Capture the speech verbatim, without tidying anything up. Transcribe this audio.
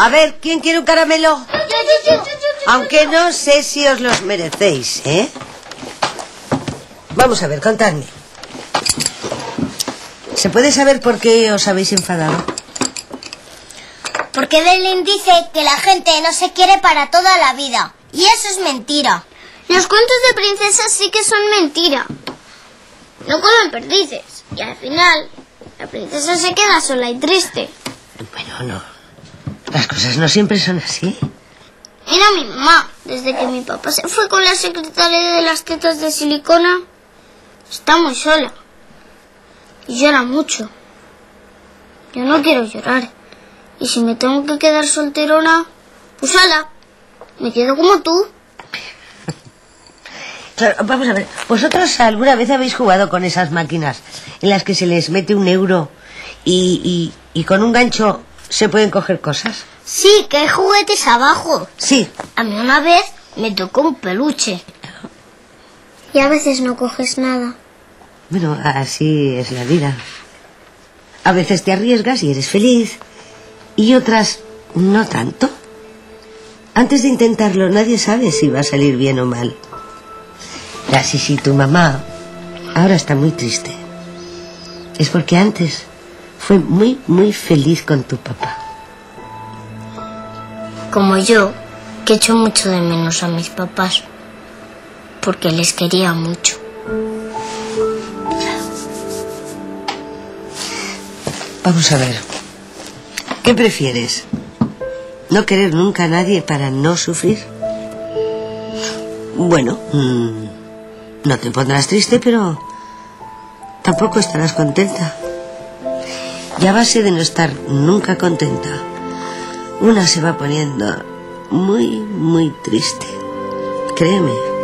A ver, ¿quién quiere un caramelo? Yo, yo, yo, yo, yo, Aunque no sé si os los merecéis, ¿eh? Vamos a ver, contadme. ¿Se puede saber por qué os habéis enfadado? Porque Belén dice que la gente no se quiere para toda la vida. Y eso es mentira. Los cuentos de princesas sí que son mentira. No comen perdices. Y al final, la princesa se queda sola y triste. Bueno, no. Las cosas no siempre son así. Mira a mi mamá. Desde que mi papá se fue con la secretaria de las tetas de silicona, está muy sola. Y llora mucho. Yo no quiero llorar. Y si me tengo que quedar solterona, pues ala, me quedo como tú. Claro, vamos a ver, ¿vosotros alguna vez habéis jugado con esas máquinas en las que se les mete un euro y, y, y con un gancho se pueden coger cosas? Sí, que hay juguetes abajo. Sí. A mí una vez me tocó un peluche. Y a veces no coges nada. Bueno, así es la vida. A veces te arriesgas y eres feliz. Y otras no tanto. Antes de intentarlo nadie sabe si va a salir bien o mal. Así si tu mamá ahora está muy triste, es porque antes fue muy, muy feliz con tu papá. Como yo, que echo mucho de menos a mis papás, porque les quería mucho. Vamos a ver, ¿qué prefieres? ¿No querer nunca a nadie para no sufrir? Bueno, mmm, no te pondrás triste, pero tampoco estarás contenta. Y a base de no estar nunca contenta, una se va poniendo muy, muy triste. Créeme.